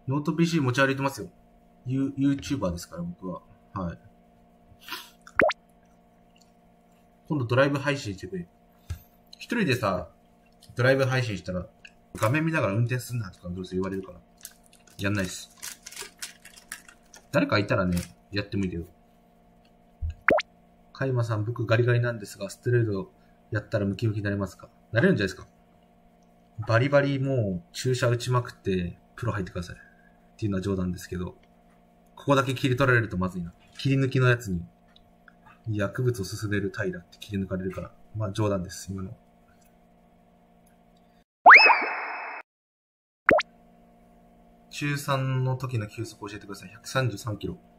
ノート PC 持ち歩いてますよ。YouTuber ですから、僕は。はい。今度ドライブ配信してくれ。一人でさ、ドライブ配信したら、画面見ながら運転すんなとかどうせ言われるから。やんないっす。誰かいたらね、やってもいいけど。カイマさん、僕ガリガリなんですが、ステロイドやったらムキムキになれますか？なれるんじゃないですか？バリバリもう注射打ちまくって、プロ入ってください。っていうのは冗談ですけど、ここだけ切り取られるとまずいな。切り抜きのやつに、薬物を進めるタイラって切り抜かれるから。まあ冗談です、今の。中3の時の球速教えてください。133キロ。